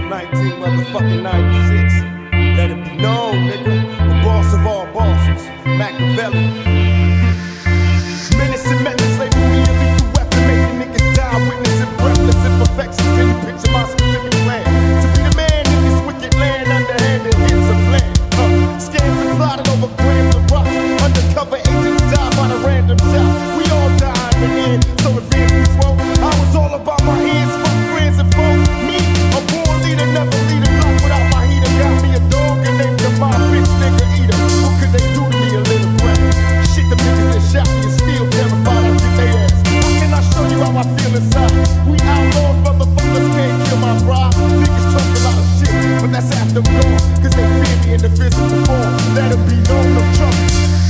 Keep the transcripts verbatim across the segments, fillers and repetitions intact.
nineteen motherfucking ninety-six. Let it be known, nigga, the boss of all bosses, Machiavelli. Minutes and minutes label me a lethal weapon, making niggas die, witnessing breathless imperfections. Can you picture my specific plan? To be the man in this wicked land, underhanded hits a plan. Uh, scams and plotted over grams of rocks. Undercover agents die by the random shot. We all die in the end, so advance we swope. I was all about my hands, fuck friends and foes. Me, a born leader, never lead a block without my heater. Got me a dog and named him my bitch nigga eater. What could they do to me, a little brat? Shit, the niggas that shot me is still terrified. I get they ass. How can I show you how I feel inside? We outlaws, motherfuckers can't kill my pride. Niggas talk a lot of shit, but that's after I'm gone. Cause they fear me in the physical form. Let it be known I'm trouble.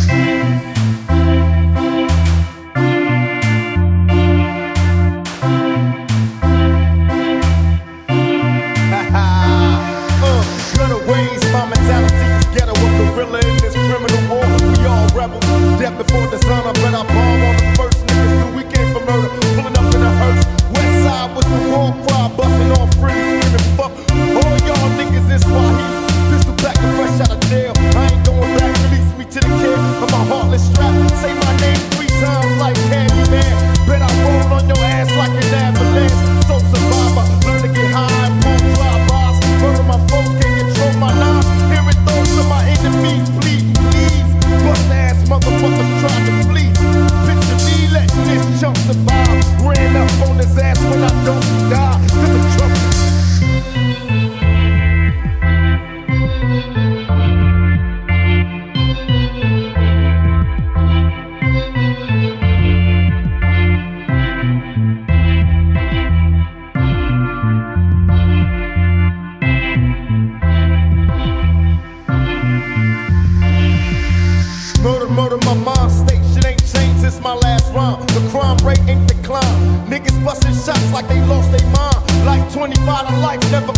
Death before dishonor, but I bomb on the first. Niggas knew we came for murder, pulling up in a hearse. West side was the war cry, busting off free, giving fuck. All y'all niggas is Swahili. Pistol back and fresh out of jail. I ain't going back, release me to the kid of my heartless strap. Say my name three times like Candyman. Bet I roll on your ass like an avalanche. So survivor, learn to get high and pull drive-bys. Murder my folks, can't control my knives. Hearing thoughts of my enemies, please, please. Bust ass motherfuckers trying to flee. Picture me letting this chump survive. Ran up on his ass when I don't die. Cause I'm trouble. Murder, murder, my mind state, shit ain't changed since my last rhyme. The crime rate ain't declined. Niggas busting shots like they lost their mind. Like twenty-five to life, never